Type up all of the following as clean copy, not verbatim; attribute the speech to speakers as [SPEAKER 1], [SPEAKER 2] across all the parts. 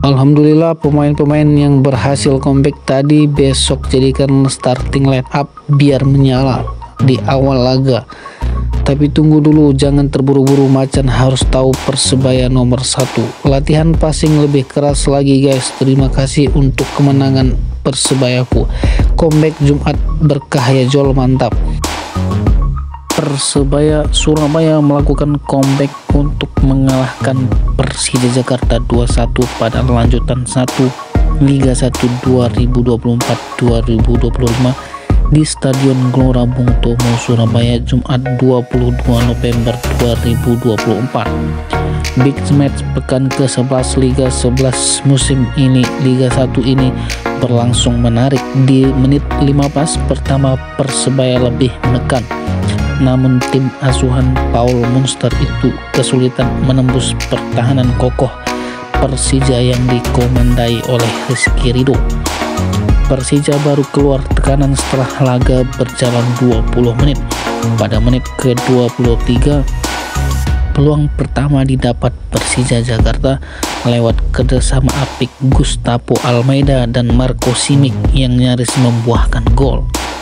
[SPEAKER 1] Alhamdulillah pemain-pemain yang berhasil comeback tadi besok jadikan starting line up biar menyala di awal laga. Tapi tunggu dulu, jangan terburu-buru, macan harus tahu Persebaya nomor 1. Latihan passing lebih keras lagi guys. Terima kasih untuk kemenangan Persebayaku. Comeback Jumat berkah ya Jol, mantap. Persebaya Surabaya melakukan comeback untuk mengalahkan Persija Jakarta 2-1 pada lanjutan 1 Liga 1 2024-2025 di Stadion Gelora Bung Tomo, Surabaya, Jumat 22 November 2024. Big match pekan ke-11 Liga 11 musim ini. Liga 1 ini berlangsung menarik. Di menit 15 pertama Persebaya lebih menekan, namun tim asuhan Paul Munster itu kesulitan menembus pertahanan kokoh Persija yang dikomandai oleh Rizky Ridho. Persija baru keluar tekanan setelah laga berjalan 20 menit. Pada menit ke-23 peluang pertama didapat Persija Jakarta lewat kerjasama apik Gustavo Almeida dan Marco Simic yang nyaris membuahkan gol.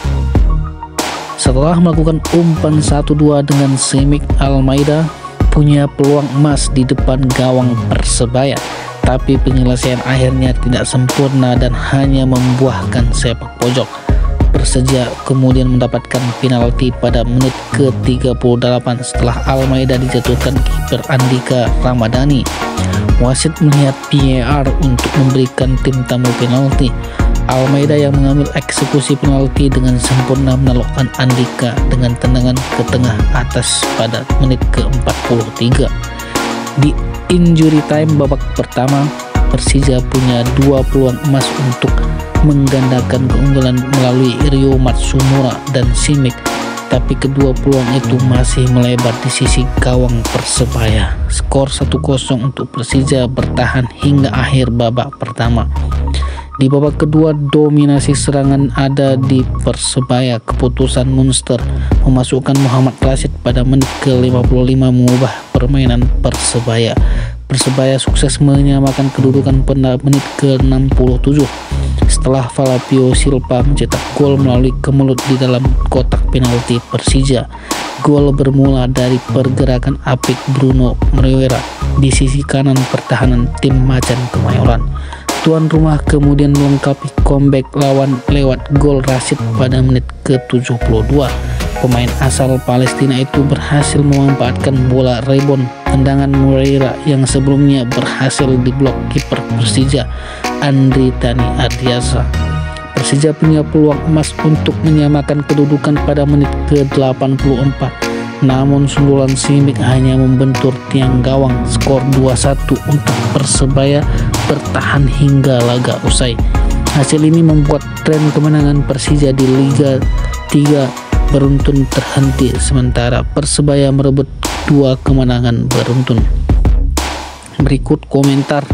[SPEAKER 1] Setelah melakukan umpan 1-2 dengan Simic, Almeida punya peluang emas di depan gawang Persebaya, tapi penyelesaian akhirnya tidak sempurna dan hanya membuahkan sepak pojok. Persija kemudian mendapatkan penalti pada menit ke-38 setelah Almeida dijatuhkan kiper Andika Ramadhani. Wasit melihat VAR untuk memberikan tim tamu penalti. Almeida yang mengambil eksekusi penalti dengan sempurna menelokkan Andika dengan tendangan ke tengah atas pada menit ke-43. Di injury time babak pertama, Persija punya 2 peluang emas untuk menggandakan keunggulan melalui Rio Matsumura dan Simic, tapi kedua peluang itu masih melebar di sisi gawang Persebaya. Skor 1-0 untuk Persija bertahan hingga akhir babak pertama. Di babak kedua dominasi serangan ada di Persebaya. Keputusan Munster memasukkan Muhammad Rashid pada menit ke-55 mengubah permainan Persebaya. Persebaya sukses menyamakan kedudukan pada menit ke-67 setelah Flavio Silva mencetak gol melalui kemelut di dalam kotak penalti Persija. Gol bermula dari pergerakan apik Bruno Moreira di sisi kanan pertahanan tim Macan Kemayoran. Tuan rumah kemudian melengkapi comeback lawan lewat gol Rashid pada menit ke-72. Pemain asal Palestina itu berhasil memanfaatkan bola rebound tendangan Moreira yang sebelumnya berhasil diblok kiper Persija, Andri Tani Ardiasa. Persija punya peluang emas untuk menyamakan kedudukan pada menit ke-84. Namun sundulan Simic hanya membentur tiang gawang. Skor 2-1 untuk Persebaya bertahan hingga laga usai. Hasil ini membuat tren kemenangan Persija di Liga 3 beruntun terhenti, sementara Persebaya merebut 2 kemenangan beruntun. Berikut komentar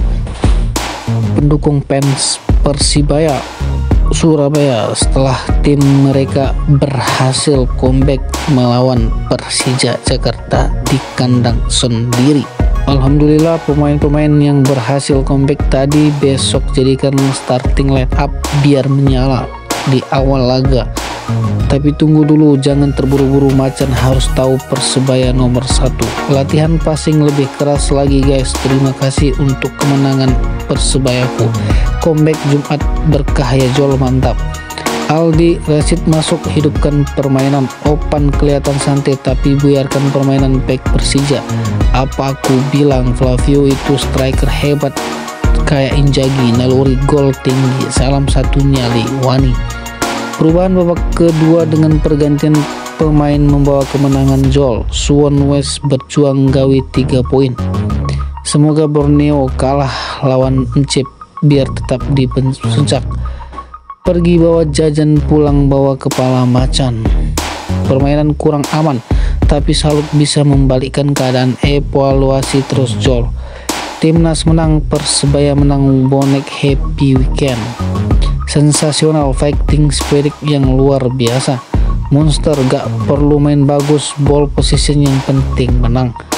[SPEAKER 1] pendukung fans Persibaya Surabaya setelah tim mereka berhasil comeback melawan Persija Jakarta di kandang sendiri. Alhamdulillah pemain-pemain yang berhasil comeback tadi besok jadikan starting line up biar menyala di awal laga. Tapi tunggu dulu, jangan terburu-buru, macan harus tahu Persebaya nomor 1. Latihan passing lebih keras lagi guys. Terima kasih untuk kemenangan Persebayaku. Comeback Jumat berkah ya Jol, mantap. Aldi Rashid masuk, hidupkan permainan. Opan kelihatan santai tapi buyarkan permainan back Persija. Apa aku bilang, Flavio itu striker hebat kayak Inzaghi, naluri gol tinggi. Salam satunya Liwani. Perubahan babak kedua dengan pergantian pemain membawa kemenangan Jol. Suwon West berjuang gawi 3 poin. Semoga Borneo kalah lawan Encep biar tetap di puncak. Pergi bawa jajan, pulang bawa kepala macan. Permainan kurang aman, tapi Salut bisa membalikkan keadaan. Evaluasi terus Jol. Timnas menang, Persebaya menang, bonek happy weekend. Sensasional, fighting spirit yang luar biasa. Monster gak perlu main bagus, ball position yang penting menang.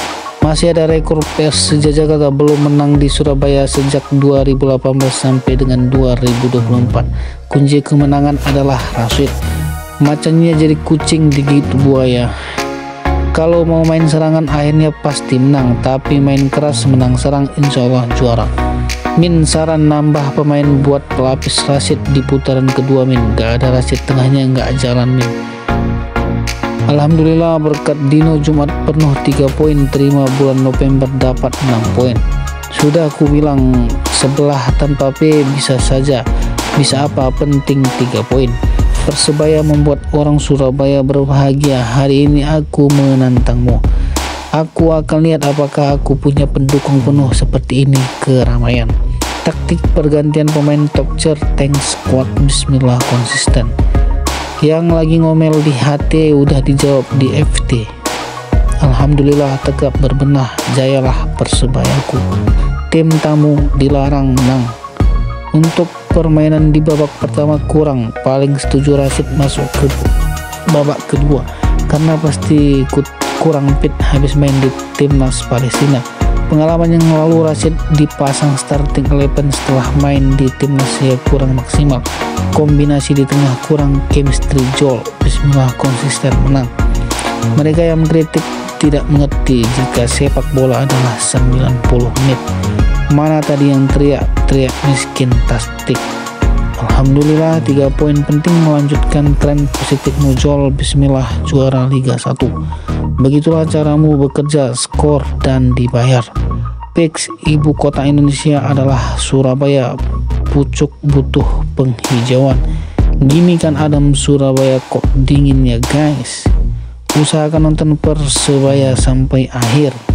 [SPEAKER 1] Masih ada rekor Persija Jakarta belum menang di Surabaya sejak 2018 sampai dengan 2024. Kunci kemenangan adalah Rashid. Macannya jadi kucing digigit buaya. Kalau mau main serangan akhirnya pasti menang, tapi main keras menang serang insya Allah juara. Min, saran nambah pemain buat pelapis Rashid di putaran kedua Min. Gak ada Rashid, tengahnya gak jalan Min. Alhamdulillah berkat Dino Jumat penuh 3 poin, terima bulan November dapat 6 poin. Sudah aku bilang sebelah tanpa P bisa saja, bisa apa penting 3 poin. Persebaya membuat orang Surabaya berbahagia. Hari ini aku menantangmu. Aku akan lihat apakah aku punya pendukung penuh seperti ini keramaian. Taktik pergantian pemain top tier, tank squad, bismillah konsisten. Yang lagi ngomel di HT udah dijawab di FT. Alhamdulillah tegap berbenah, jayalah Persebayaku. Tim tamu dilarang menang. Untuk permainan di babak pertama kurang, paling setuju Rashid masuk ke babak kedua karena pasti kurang fit habis main di timnas Palestina. Pengalaman yang lalu Rashid dipasang starting 11 setelah main di timnas ya kurang maksimal. Kombinasi di tengah kurang chemistry Jol. Bismillah konsisten menang. Mereka yang mengkritik tidak mengerti jika sepak bola adalah 90 menit. Mana tadi yang teriak miskin tastik. Alhamdulillah 3 poin penting melanjutkan tren positif Mujol. Bismillah juara Liga 1. Begitulah caramu bekerja, skor dan dibayar. Fix ibu kota Indonesia adalah Surabaya. Pucuk butuh penghijauan. Gini kan adem Surabaya kok dingin ya guys. Usahakan nonton Persebaya sampai akhir.